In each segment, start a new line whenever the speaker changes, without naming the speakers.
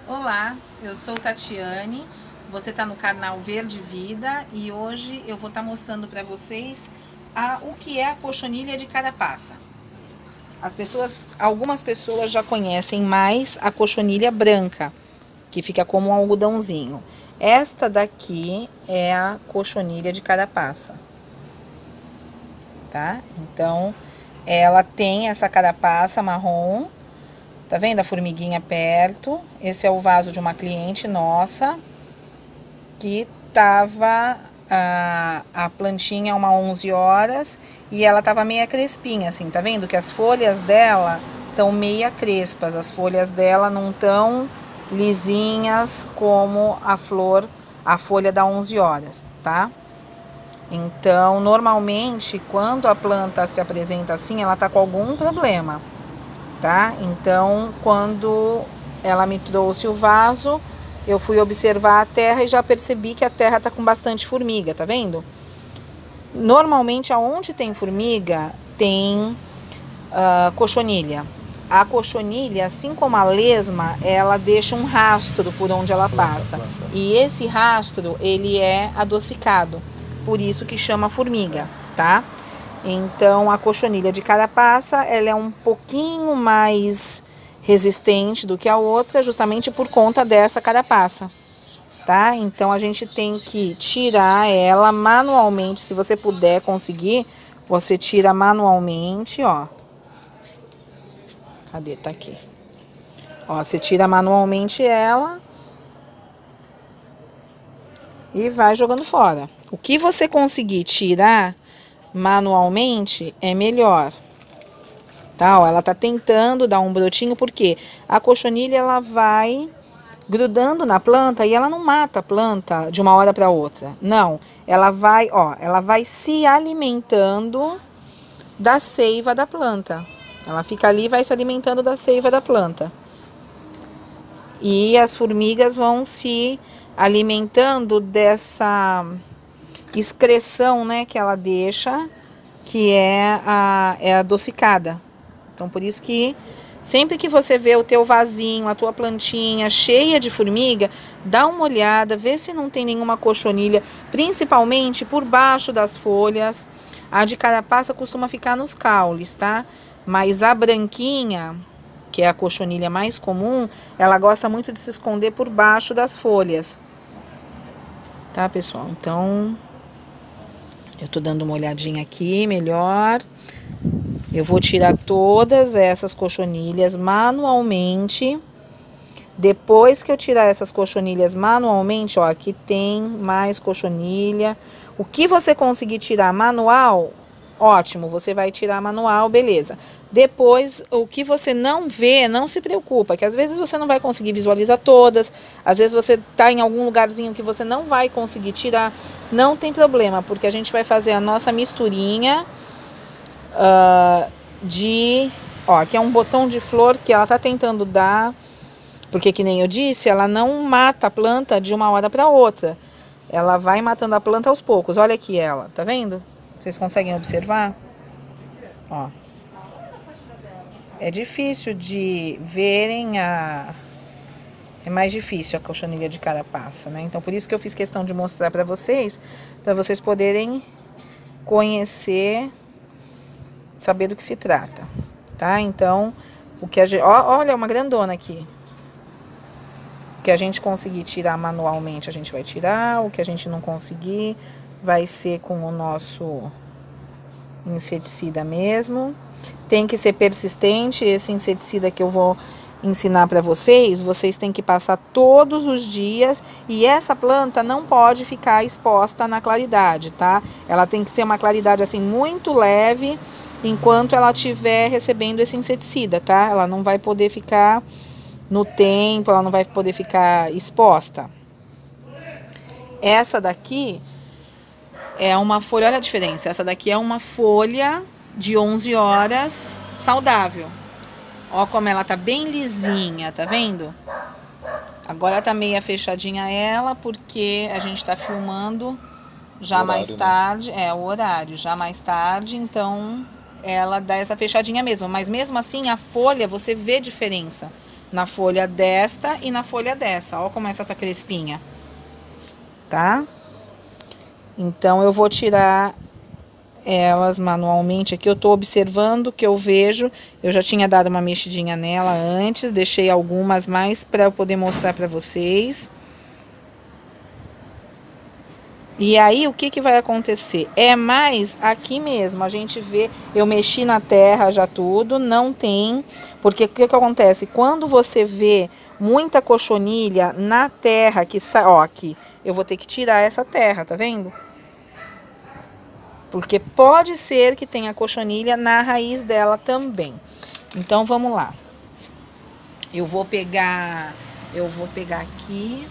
Olá, eu sou Tatiane, você está no canal Verde Vida e hoje eu vou estar mostrando para vocês o que é a cochonilha de carapaça. Algumas pessoas já conhecem mais a cochonilha branca, que fica como um algodãozinho. Esta daqui é a cochonilha de carapaça, tá? Então, ela tem essa carapaça marrom. Tá vendo a formiguinha perto? Esse é o vaso de uma cliente nossa que tava a plantinha uma 11 horas e ela tava meia crespinha, assim, tá vendo? Que as folhas dela estão meia crespas, as folhas dela não tão lisinhas como a folha da 11 horas, tá? Então, normalmente, quando a planta se apresenta assim, ela tá com algum problema. Tá? Então, quando ela me trouxe o vaso, eu fui observar a terra e já percebi que a terra tá com bastante formiga, tá vendo? Normalmente, aonde tem formiga, tem cochonilha. A cochonilha, assim como a lesma, ela deixa um rastro por onde ela passa. E esse rastro, ele é adocicado, por isso que chama formiga, tá? Então, a cochonilha de carapaça, ela é um pouquinho mais resistente do que a outra, justamente por conta dessa carapaça, tá? Então, a gente tem que tirar ela manualmente, se você puder conseguir, você tira manualmente, ó. Cadê? Tá aqui. Ó, você tira manualmente ela e vai jogando fora. O que você conseguir tirar manualmente é melhor, tá? Ó, ela tá tentando dar um brotinho, porque a cochonilha ela vai grudando na planta e ela não mata a planta de uma hora para outra. Não, ela vai, ó, ela vai se alimentando da seiva da planta. Ela fica ali e vai se alimentando da seiva da planta. E as formigas vão se alimentando dessa excreção, né, que ela deixa, que é adocicada. Então, por isso que sempre que você vê o teu vasinho, a tua plantinha cheia de formiga, dá uma olhada, vê se não tem nenhuma cochonilha, principalmente por baixo das folhas. A de carapaça costuma ficar nos caules, tá? Mas a branquinha, que é a cochonilha mais comum, ela gosta muito de se esconder por baixo das folhas. Tá, pessoal? Então, eu tô dando uma olhadinha aqui, melhor. Eu vou tirar todas essas cochonilhas manualmente. Depois que eu tirar essas cochonilhas manualmente, ó, aqui tem mais cochonilha. O que você conseguir tirar manual, ótimo, você vai tirar manual, beleza. Depois, o que você não vê, não se preocupa, que às vezes você não vai conseguir visualizar todas, às vezes você tá em algum lugarzinho que você não vai conseguir tirar, não tem problema, porque a gente vai fazer a nossa misturinha ó, aqui é um botão de flor que ela tá tentando dar, porque que nem eu disse, ela não mata a planta de uma hora para outra, ela vai matando a planta aos poucos. Olha aqui ela, tá vendo? Vocês conseguem observar? Ó. É difícil de verem É mais difícil a cochonilha de carapaça, né? Então, por isso que eu fiz questão de mostrar para vocês poderem conhecer, saber do que se trata, tá? Então, o que a gente... olha, uma grandona aqui. O que a gente conseguir tirar manualmente, a gente vai tirar. O que a gente não conseguir, vai ser com o nosso inseticida mesmo. Tem que ser persistente. Esse inseticida que eu vou ensinar para vocês, vocês têm que passar todos os dias. E essa planta não pode ficar exposta na claridade, tá? Ela tem que ser uma claridade assim muito leve enquanto ela estiver recebendo esse inseticida, tá? Ela não vai poder ficar no tempo, ela não vai poder ficar exposta. Essa daqui é uma folha, olha a diferença. Essa daqui é uma folha de 11 horas saudável. Ó como ela tá bem lisinha, tá vendo? Agora tá meia fechadinha ela, porque a gente tá filmando já mais tarde. Né? É, o horário, já mais tarde, então ela dá essa fechadinha mesmo. Mas mesmo assim, a folha, você vê diferença. na folha desta e na folha dessa. Ó como essa tá crespinha, tá? Então, eu vou tirar elas manualmente aqui. Eu tô observando o que eu vejo. Eu já tinha dado uma mexidinha nela antes, deixei algumas mais para eu poder mostrar para vocês. E aí, o que que vai acontecer? É mais aqui mesmo, a gente vê, eu mexi na terra já tudo, não tem, porque o que que acontece? Quando você vê muita cochonilha na terra que sai, ó, aqui, eu vou ter que tirar essa terra, tá vendo? Porque pode ser que tenha cochonilha na raiz dela também. Então, vamos lá. Eu vou pegar aqui.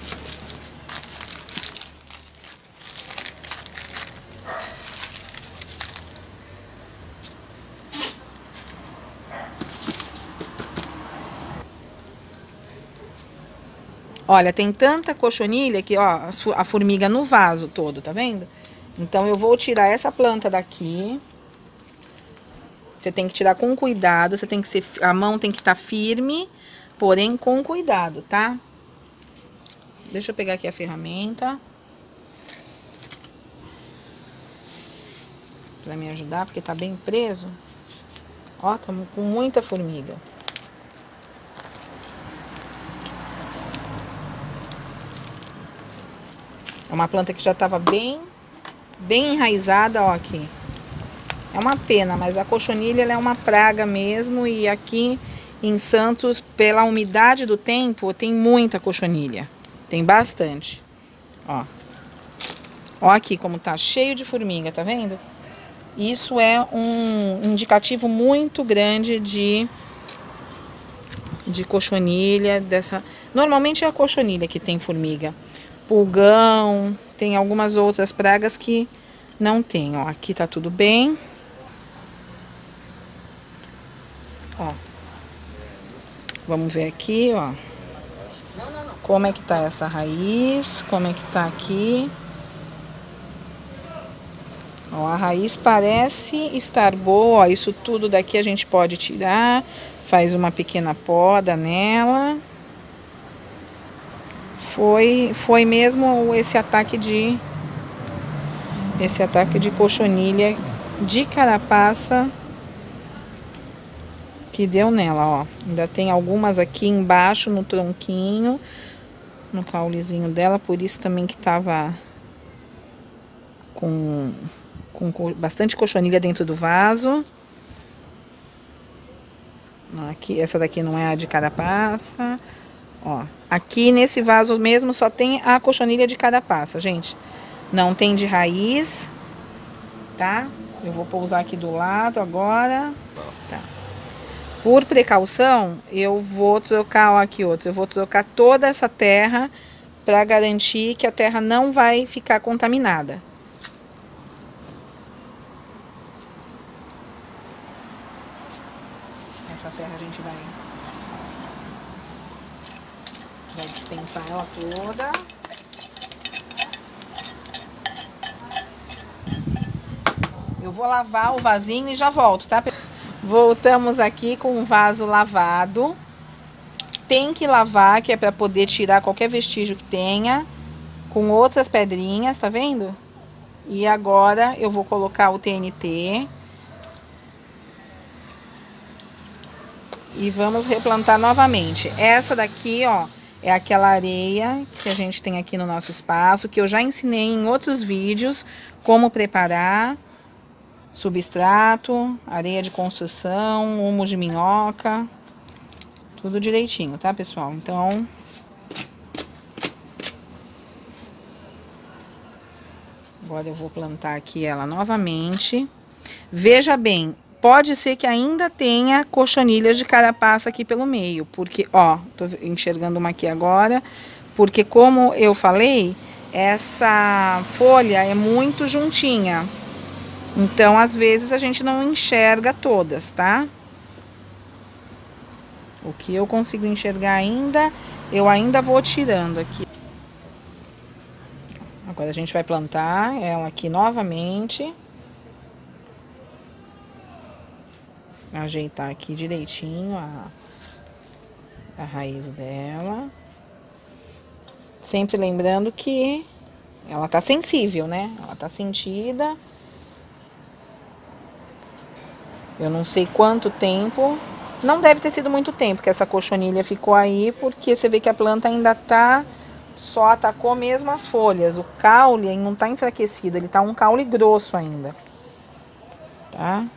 Olha, tem tanta cochonilha que, ó, a formiga no vaso todo, tá vendo? Então, eu vou tirar essa planta daqui. Você tem que tirar com cuidado, você tem que ser, a mão tem que estar firme, porém com cuidado, tá? Deixa eu pegar aqui a ferramenta. Pra me ajudar, porque tá bem preso. Ó, tá com muita formiga. É uma planta que já tava bem enraizada, ó, aqui. É uma pena, mas a cochonilha ela é uma praga mesmo. E aqui em Santos, pela umidade do tempo, tem muita cochonilha. Tem bastante. Ó. Ó aqui como tá cheio de formiga, tá vendo? Isso é um indicativo muito grande de cochonilha. Normalmente é a cochonilha que tem formiga. Pulgão, tem algumas outras pragas que não tem. Ó, aqui tá tudo bem. Ó. Vamos ver aqui, ó. Como é que tá essa raiz? Como é que tá aqui? Ó, a raiz parece estar boa. Ó, isso tudo daqui a gente pode tirar. Faz uma pequena poda nela. Foi mesmo esse ataque de cochonilha de carapaça que deu nela, ó. Ainda tem algumas aqui embaixo no tronquinho, no caulezinho dela, por isso também que tava com bastante cochonilha dentro do vaso. Aqui, essa daqui não é a de carapaça. Ó, aqui nesse vaso mesmo só tem a cochonilha de carapaça, gente. Não tem de raiz, tá? Eu vou pousar aqui do lado agora. Tá. Por precaução, eu vou trocar, ó, aqui outro. Eu vou trocar toda essa terra para garantir que a terra não vai ficar contaminada. Essa terra a gente vai dispensar ela toda. Eu vou lavar o vasinho e já volto, tá? Voltamos aqui com o vaso lavado. Tem que lavar, que é para poder tirar qualquer vestígio que tenha. Com outras pedrinhas, tá vendo? E agora eu vou colocar o TNT. E vamos replantar novamente. Essa daqui, ó, é aquela areia que a gente tem aqui no nosso espaço, que eu já ensinei em outros vídeos como preparar. Substrato, areia de construção, humus de minhoca, tudo direitinho, tá, pessoal? Então, agora eu vou plantar aqui ela novamente. Veja bem, pode ser que ainda tenha cochonilhas de carapaça aqui pelo meio, porque, ó, tô enxergando uma aqui agora, porque como eu falei, essa folha é muito juntinha. Então, às vezes, a gente não enxerga todas, tá? O que eu consigo enxergar ainda, eu ainda vou tirando aqui. Agora, a gente vai plantar ela aqui novamente. Ajeitar aqui direitinho a raiz dela. Sempre lembrando que ela tá sensível, né? Ela tá sentida. Eu não sei quanto tempo. Não deve ter sido muito tempo que essa cochonilha ficou aí, porque você vê que a planta ainda tá... Só atacou mesmo as folhas. O caule não tá enfraquecido, ele tá um caule grosso ainda. Tá?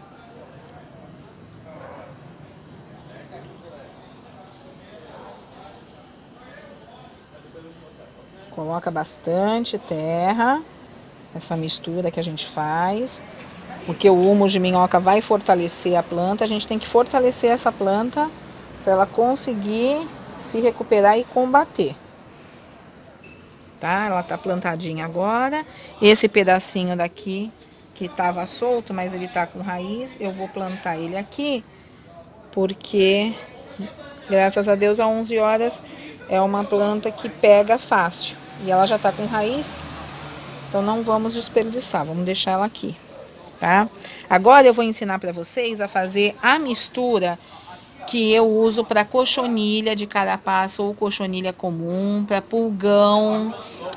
Coloca bastante terra, essa mistura que a gente faz, porque o humus de minhoca vai fortalecer a planta. A gente tem que fortalecer essa planta para ela conseguir se recuperar e combater. Tá? Ela tá plantadinha agora. Esse pedacinho daqui que tava solto, mas ele tá com raiz, eu vou plantar ele aqui, porque graças a Deus, às 11 horas é uma planta que pega fácil. E ela já tá com raiz, então não vamos desperdiçar, vamos deixar ela aqui, tá? Agora eu vou ensinar para vocês a fazer a mistura que eu uso para cochonilha de carapaça ou cochonilha comum, para pulgão,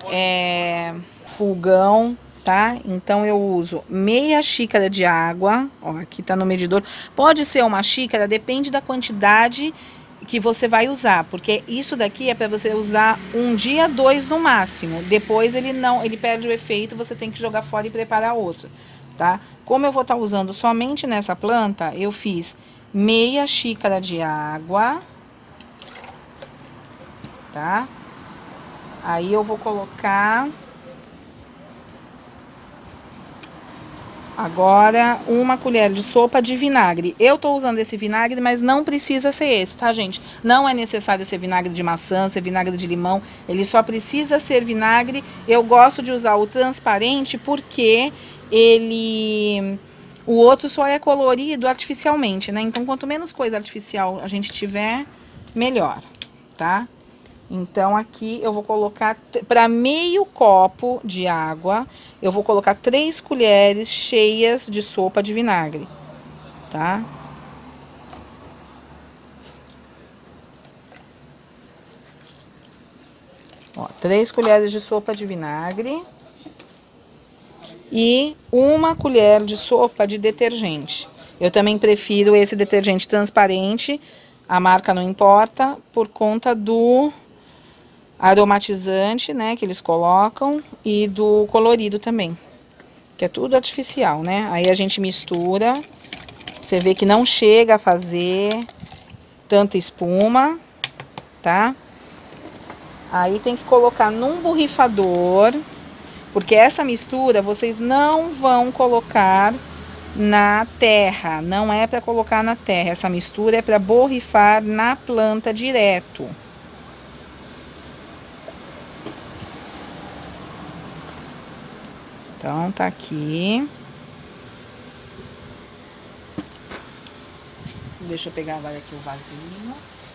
tá? Então eu uso meia xícara de água, ó, aqui tá no medidor. Pode ser uma xícara, depende da quantidade que você vai usar, porque isso daqui é para você usar um dia, 2 no máximo. Depois ele perde o efeito, você tem que jogar fora e preparar outro, tá? Como eu vou estar usando somente nessa planta, eu fiz meia xícara de água, tá? Aí eu vou colocar agora uma colher de sopa de vinagre. Eu tô usando esse vinagre, mas não precisa ser esse, tá, gente? Não é necessário ser vinagre de maçã, ser vinagre de limão. Ele só precisa ser vinagre. Eu gosto de usar o transparente porque o outro só é colorido artificialmente, né? Então, quanto menos coisa artificial a gente tiver, melhor, tá? Então, aqui eu vou colocar, para meio copo de água, eu vou colocar 3 colheres cheias de sopa de vinagre, tá? Ó, 3 colheres de sopa de vinagre e 1 colher de sopa de detergente. Eu também prefiro esse detergente transparente, a marca não importa, por conta do aromatizante, né, que eles colocam, e do colorido também, que é tudo artificial, né? Aí a gente mistura, você vê que não chega a fazer tanta espuma, tá? Aí tem que colocar num borrifador, porque essa mistura vocês não vão colocar na terra, não é para colocar na terra, essa mistura é para borrifar na planta direto. Então, tá aqui. Deixa eu pegar agora aqui o vasinho.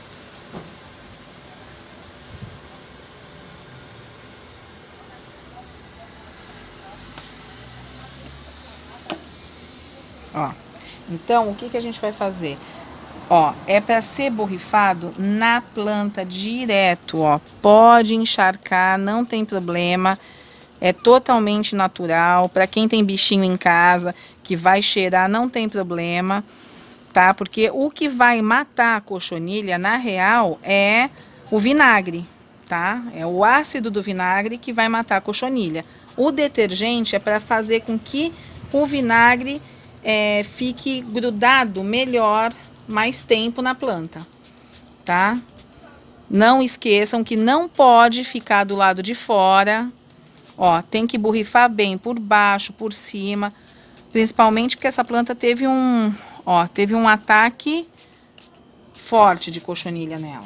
Ó, então, o que que a gente vai fazer? Ó, é para ser borrifado na planta direto, ó. Pode encharcar, não tem problema. É totalmente natural. Para quem tem bichinho em casa que vai cheirar, não tem problema, tá? Porque o que vai matar a cochonilha, na real, é o vinagre, tá? É o ácido do vinagre que vai matar a cochonilha. O detergente é para fazer com que o vinagre fique grudado melhor, mais tempo na planta, tá? Não esqueçam que não pode ficar do lado de fora. Ó, tem que borrifar bem por baixo, por cima, principalmente porque essa planta teve um ataque forte de cochonilha nela.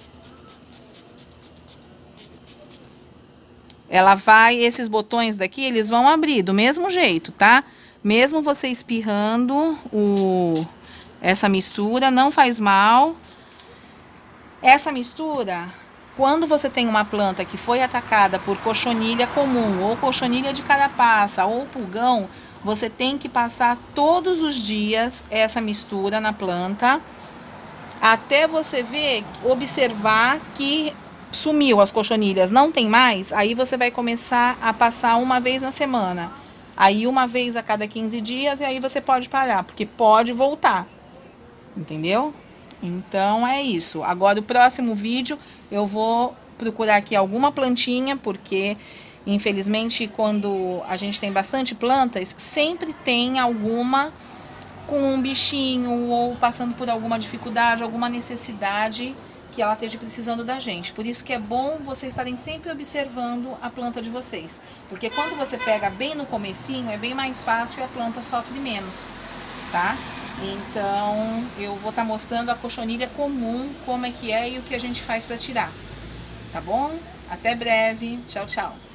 Esses botões daqui, eles vão abrir do mesmo jeito, tá? Mesmo você espirrando essa mistura, não faz mal. Essa mistura, quando você tem uma planta que foi atacada por cochonilha comum, ou cochonilha de carapaça, ou pulgão, você tem que passar todos os dias essa mistura na planta até você ver, observar que sumiu as cochonilhas, não tem mais, aí você vai começar a passar uma vez na semana. Aí uma vez a cada 15 dias e aí você pode parar, porque pode voltar. Entendeu? Então é isso. Agora o próximo vídeo eu vou procurar aqui alguma plantinha, porque infelizmente quando a gente tem bastante plantas, sempre tem alguma com um bichinho ou passando por alguma dificuldade, alguma necessidade que ela esteja precisando da gente. Por isso que é bom vocês estarem sempre observando a planta de vocês. Porque quando você pega bem no comecinho, é bem mais fácil e a planta sofre menos, tá? Então, eu vou estar mostrando a cochonilha comum, como é que é e o que a gente faz para tirar. Tá bom? Até breve. Tchau, tchau.